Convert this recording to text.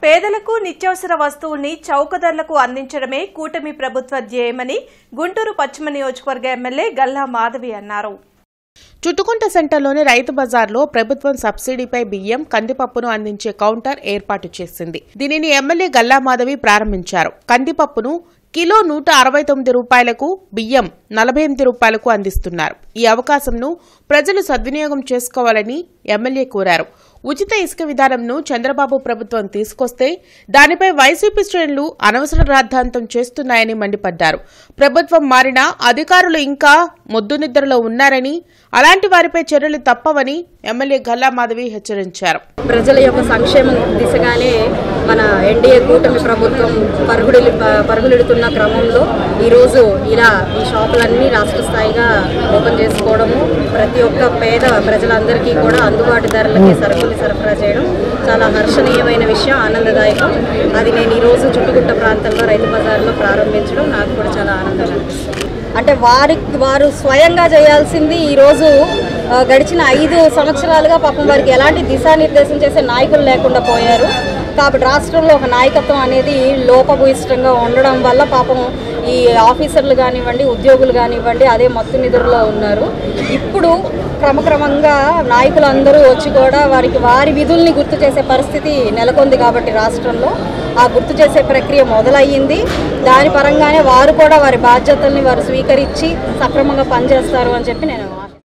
పేదలకు నిత్యావసర వస్తువుల్ని చౌక ధరలకు అందించడమే కూటమి ప్రభుత్వ ధ్యేయమని గుంటూరు పశ్చిమ నియోజకవర్గ ఎమ్మెల్యే గల్లా మాధవి అన్నారు. చుట్టుకుంట సెంటర్లోని రైతు బజార్లో ప్రభుత్వం సబ్సిడీపై బియ్యం, కందిపప్పును అందించే కౌంటర్ ఏర్పాటు చేసింది. దీనిని ఎమ్మెల్యే గల్లా మాధవి ప్రారంభించారు. కందిపప్పును కిలో 169 రూపాయలకు, బియ్యం 48 రూపాయలకు అందిస్తున్నారు. ఈ అవకాశంను ప్రజలు సద్వినియోగం చేసుకోవాలని ఎమ్మెల్యే కోరారు. ఉచిత ఇసుక విధానంను చంద్రబాబు ప్రభుత్వం తీసుకొస్తే దానిపై వైసీపీ శ్రేణులు అనవసర రాద్ధాంతం చేస్తున్నాయని మండిపడ్డారు. ప్రభుత్వం మారినా అధికారులు ఇంకా మొద్దునిద్రలో ఉన్నారని, అలాంటి వారిపై చర్యలు తప్పవని ఎమ్మెల్యే గల్లా మాధవి హెచ్చరించారు. ప్రజల యొక్క సంక్షేమం దిశగానే మన ఎన్డీఏ కూటమి ప్రభుత్వం పరుగులెడుతున్న క్రమంలో ఈరోజు ఇలా ఈ షాపులన్నీ రాష్ట్ర స్థాయిగా ఓపెన్ చేసుకోవడము, ప్రతి ఒక్క పేద ప్రజలందరికీ కూడా అందుబాటు ధరలకి సరుకులు సరఫరా చేయడం చాలా హర్షణీయమైన విషయం, ఆనందదాయకం. అది నేను ఈరోజు చుట్టుగుట్ట ప్రాంతంలో రైతు బజార్లో ప్రారంభించడం నాకు కూడా చాలా ఆనందంగా అనిపిస్తుంది. అంటే వారు స్వయంగా చేయాల్సింది ఈరోజు గడిచిన 5 సంవత్సరాలుగా పాపం వారికి ఎలాంటి దిశానిర్దేశం చేసే నాయకులు లేకుండా పోయారు. కాబట్టి రాష్ట్రంలో ఒక నాయకత్వం అనేది లోపభూయిష్టంగా ఉండడం వల్ల పాపం ఈ ఆఫీసర్లు కానివ్వండి, ఉద్యోగులు కానివ్వండి అదే మత్తు నిధుల్లో ఉన్నారు. ఇప్పుడు క్రమక్రమంగా నాయకులందరూ వచ్చి కూడా వారి విధుల్ని గుర్తు చేసే పరిస్థితి నెలకొంది. కాబట్టి రాష్ట్రంలో ఆ గుర్తు చేసే ప్రక్రియ మొదలయ్యింది. దాని పరంగానే వారు కూడా వారి బాధ్యతల్ని వారు స్వీకరించి సక్రమంగా పనిచేస్తారు అని చెప్పి నేను